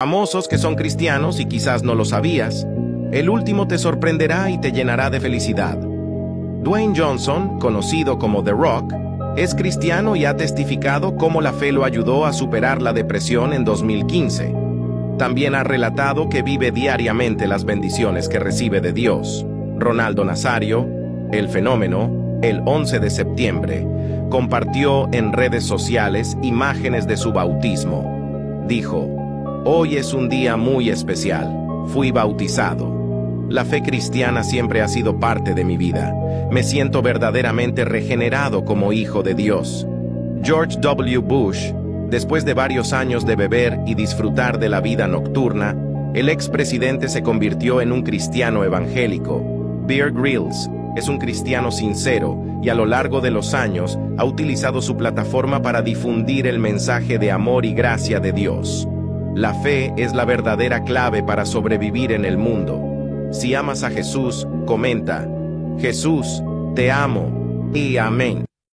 famosos que son cristianos y quizás no lo sabías. El último te sorprenderá y te llenará de felicidad. Dwayne Johnson, conocido como The Rock, es cristiano y ha testificado cómo la fe lo ayudó a superar la depresión en 2015. También ha relatado que vive diariamente las bendiciones que recibe de Dios. Ronaldo Nazario, El Fenómeno, el 11 de septiembre, compartió en redes sociales imágenes de su bautismo. Dijo: «Hoy es un día muy especial. Fui bautizado. La fe cristiana siempre ha sido parte de mi vida. Me siento verdaderamente regenerado como hijo de Dios». George W. Bush, después de varios años de beber y disfrutar de la vida nocturna, el expresidente se convirtió en un cristiano evangélico. Bear Grylls es un cristiano sincero y a lo largo de los años ha utilizado su plataforma para difundir el mensaje de amor y gracia de Dios. La fe es la verdadera clave para sobrevivir en el mundo. Si amas a Jesús, comenta: «Jesús, te amo» y amén.